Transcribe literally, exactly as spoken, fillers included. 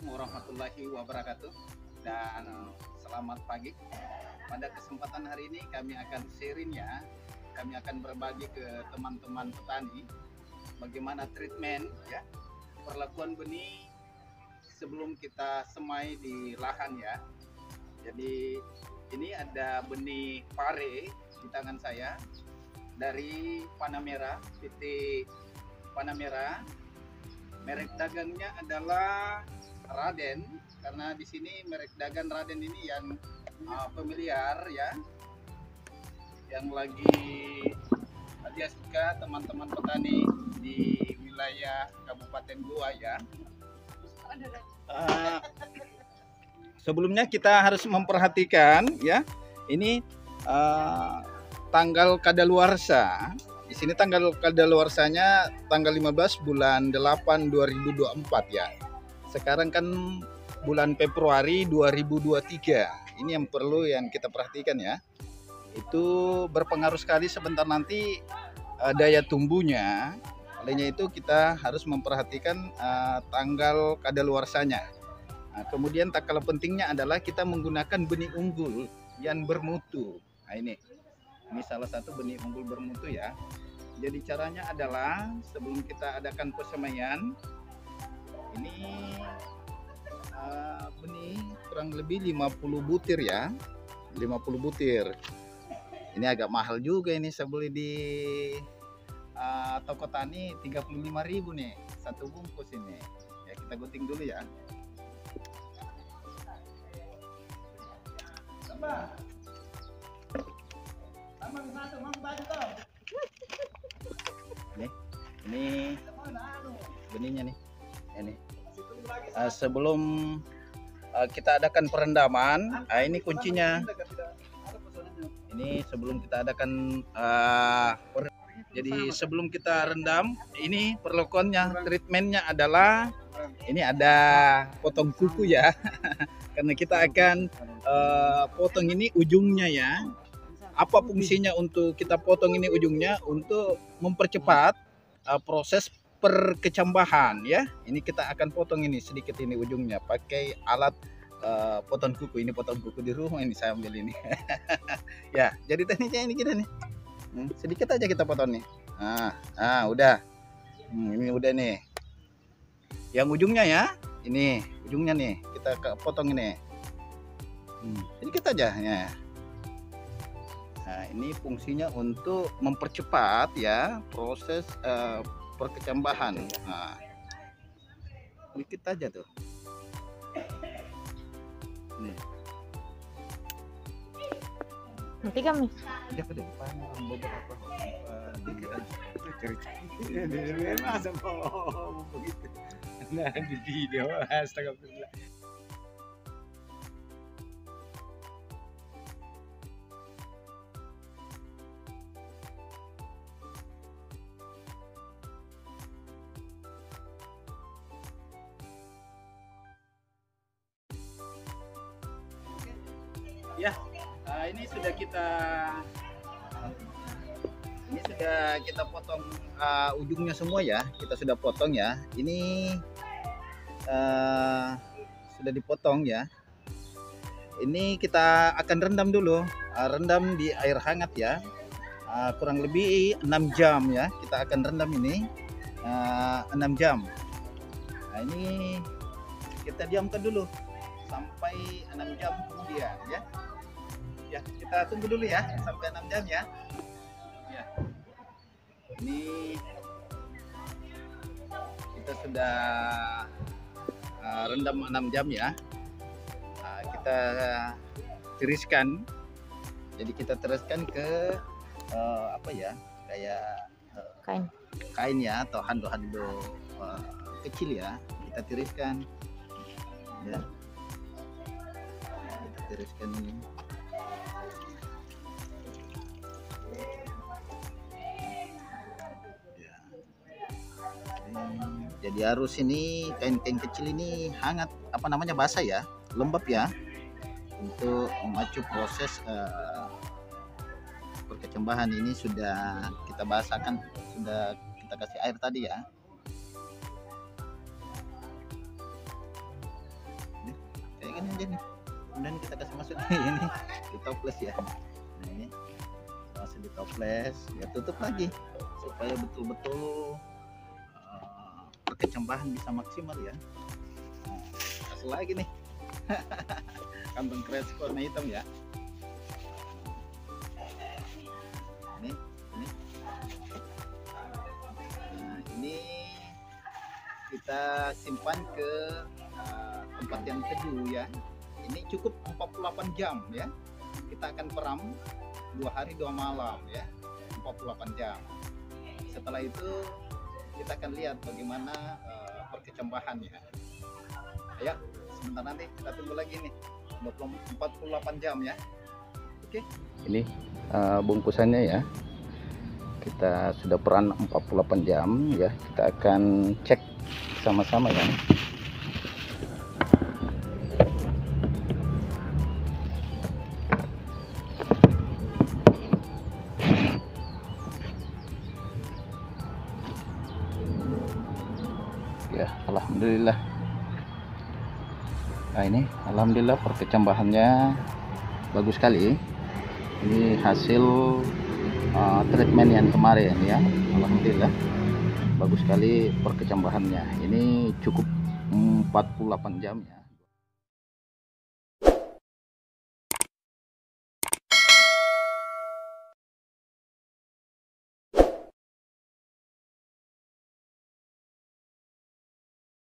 Warahmatullahi wabarakatuh dan selamat pagi. Pada kesempatan hari ini kami akan sharing ya, kami akan berbagi ke teman-teman petani bagaimana treatment ya, perlakuan benih sebelum kita semai di lahan ya. Jadi ini ada benih pare di tangan saya dari Panamera, P T Panamera. Merek dagangnya adalah Raden, karena di sini merek dagang Raden ini yang uh, familiar ya, yang lagi dia suka teman-teman petani di wilayah Kabupaten Goa ya. Uh, sebelumnya kita harus memperhatikan ya, ini uh, tanggal kadaluarsa. Di sini tanggal kadaluarsanya tanggal lima belas bulan delapan dua ribu dua puluh empat ya. Sekarang kan bulan Februari dua ribu dua puluh tiga. Ini yang perlu yang kita perhatikan ya. Itu berpengaruh sekali sebentar nanti uh, daya tumbuhnya. Olehnya itu kita harus memperhatikan uh, tanggal kadaluarsanya. Nah, kemudian tak kalah pentingnya adalah kita menggunakan benih unggul yang bermutu. Nah, ini. Ini salah satu benih unggul bermutu ya. Jadi caranya adalah sebelum kita adakan persemaian, ini uh, benih kurang lebih lima puluh butir ya, lima puluh butir. Ini agak mahal juga ini, saya beli di uh, toko tani tiga puluh lima ribu nih satu bungkus ini. Ya, kita gunting dulu ya. Tambah. Nih, ini benihnya nih, ini uh, sebelum uh, kita adakan perendaman, uh, ini kuncinya. Ini sebelum kita adakan, uh, jadi sebelum kita rendam, ini perlakuannya, treatmentnya adalah ini ada potong kuku ya, karena kita akan uh, potong ini ujungnya ya. Apa fungsinya untuk kita potong ini ujungnya? Untuk mempercepat uh, proses perkecambahan ya. Ini kita akan potong ini sedikit ini ujungnya pakai alat uh, potong kuku. Ini potong kuku di rumah ini saya ambil ini. Ya, jadi tekniknya ini kita nih. Hmm, sedikit aja kita potong nih. Nah, ah udah. Hmm, ini udah nih. Yang ujungnya ya, ini ujungnya nih kita potong ini. Hmm, sedikit aja ya. Nah, ini fungsinya untuk mempercepat ya proses uh, perkecambahan. Nah, sedikit aja tuh. Nih. Nanti kami. Dia ke depan beberapa dikit aja. Masa mau begitu? Nah, di video astagfirullah. Ya, uh, ini sudah kita ini sudah kita potong uh, ujungnya semua ya. Kita sudah potong ya. Ini uh, sudah dipotong ya. Ini kita akan rendam dulu, uh, rendam di air hangat ya. Uh, kurang lebih enam jam ya. Kita akan rendam ini uh, enam jam. Nah, ini kita diamkan dulu sampai enam jam kemudian ya. Ya, kita tunggu dulu ya sampai enam jam ya. Ya. Ini kita sudah uh, rendam enam jam ya. Uh, kita tiriskan. Jadi kita tiriskan ke uh, apa ya? Kayak uh, Kain. Kain ya, atau handuk-handuk uh, kecil ya. Kita tiriskan. Ya. Kita tiriskan ini. Jadi harus ini kain-kain kecil ini hangat, apa namanya, basah ya, lembab ya, untuk memacu proses uh, perkecambahan. Ini sudah kita basahkan, sudah kita kasih air tadi ya. aja nih. Kemudian kita kasih masuk ini di toples ya. Nah, ini masuk di toples, ya tutup lagi supaya betul-betul uh, perkecambahan bisa maksimal ya. Nah, kasih lagi nih kantong kresek warna hitam ya. Ini, ini. Nah, ini kita simpan ke uh, tempat yang teduh ya. Ini cukup empat puluh delapan jam ya. Kita akan peram dua hari dua malam ya, empat puluh delapan jam. Setelah itu kita akan lihat bagaimana uh, perkecambahannya. Ayo, sebentar nanti kita tunggu lagi nih empat puluh delapan jam ya. Oke. Ini uh, bungkusannya ya. Kita sudah peran empat puluh delapan jam ya. Kita akan cek sama-sama ya. Ya, alhamdulillah. Nah, ini alhamdulillah perkecambahannya bagus sekali. Ini hasil uh, treatment yang kemarin ya. Alhamdulillah bagus sekali perkecambahannya. Ini cukup empat puluh delapan jam ya.